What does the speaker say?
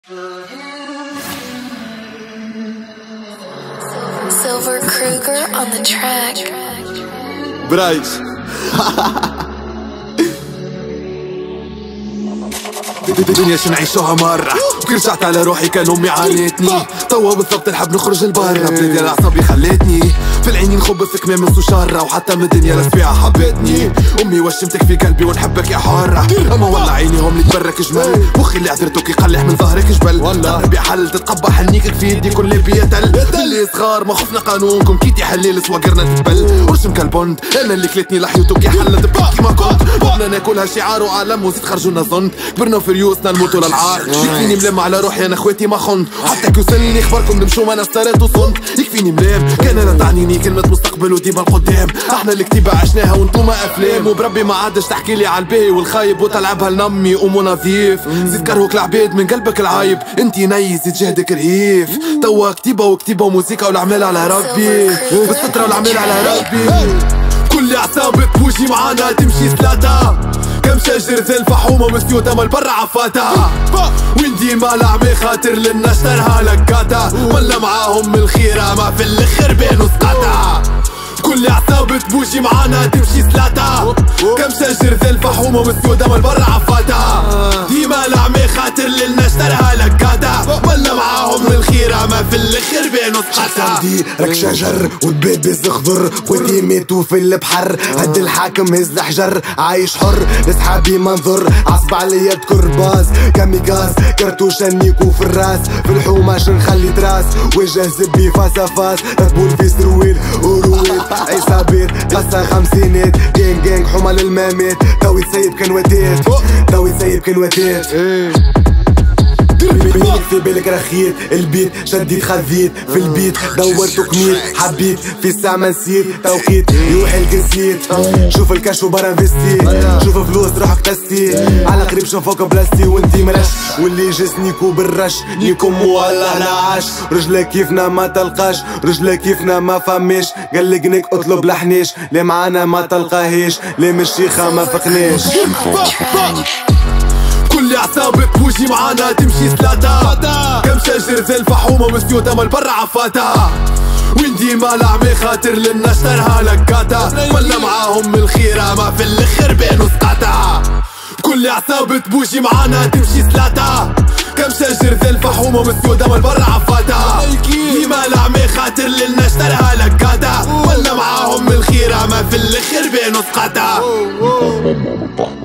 Silver Kruger on the track. برايش الدنيا شو نعيشوها مرة وكي رجعت على روحي كان أمي عانتني توا بالضبط نحب نخرج لبرا بلادي الأعصابي خلتني في العينين نخب في كمام من شارة وحتى من الدنيا لسفيعة حبتني أمي وشمتك في قلبي ونحبك يا حارة أما والله عينيهم اللي تبرك جمل مخي اللي عذرتك يقلح من ظهرك جبل قرب يا حل تتقبح حنيك في يدي كل بيتل اللي صغار ما خفنا قانونكم كيتي حليل سواقرنا تتبل ورشم كالبوند أنا اللي كلتني لحيوتك يا حل تبقى كيما كنت وحنا ناكلها شعار وعالم وزيد خرجونا زند كبرنا في ريوسنا نموتوا للعار يكفيني ملام على روحي انا خواتي ما خنت حتى كيوصلني خبركم نمشوا ما انا ستريت وصنت يكفيني ملام كان لا تعنيني كلمة مستقبل وديما القدام احنا الكتيبة عشناها وانتوما افلام وبربي ما عادش تحكي لي على الباهي والخايب وتلعبها لنمي امو نظيف زيد كرهوك العباد من قلبك العايب انتي ني زيد جهدك رهيف توا كتيبة وكتيبة وموسيقى والعمال على ربي بالسترة والعمال على ربي كل عصابك بوجي معانا تمشي سلاتة كم شجر ذي الفحومة وسيوتها مال برا عفاتها وين ديما لعمي خاطر لنا اشترها لكاتا ولا معاهم من الخيرة ما في الاخر بينو سقاطة كل عصابة بوجي معانا تمشي سلاتة كم شجر ذي الفحومة وسيوتها مال برا عفاتها ديما لعمي خاطر لنا اشترها لكاتا ولا معاهم من الخيرة ما في الاخر بينو سقاطة راك شجر وتبابز خضر خواتي ماتوا في البحر هد الحاكم هز الحجر عايش حر لصحابي منظر عصب عليا كرباز كاميكاز كرتوشة نيكو في الراس في الحوماش نخلي تراس وجه زبي فاسا فاس ركبول في سرويل ورويل عصابات قصة خمسينات جينج جينج حمى للمامات تاوي تسيب كنواتات تاوي تسيب كنواتات بينك في بالك رخيت البيت شديت خذيت في البيت دورت وكميت حبيت في الساعة ما نسيت توقيت يوحي الكنسيت شوف الكاش وبرا فيستي شوف فلوس روحك تستي على قريب شوفوك بلاستي وانتي مرش واللي جس نيكو بالرش نيكم والله لا عاش رجلك كيفنا ما تلقاش رجلك كيفنا ما فماش قلقنك اطلب لحنيش ليه معانا ما تلقاهيش ليه مش شيخة ما فقناش كل عصابك بوجي معانا تمشي سلاتة كم شجر ذي الفحومة وسيوتها مال برا عفاتها وين ديما لعمي خاطر لنا اشترها لكاتا ولا معاهم من الخيرة ما في الاخر بينو سقاطة كل عصابة بوجي معانا تمشي سلاتة كم شجر ذي الفحومة وسيوتها مال برا عفاتها ديما لعمي خاطر لنا اشترها لكاتا ولا معاهم من الخيرة ما في الاخر بينو سقاطة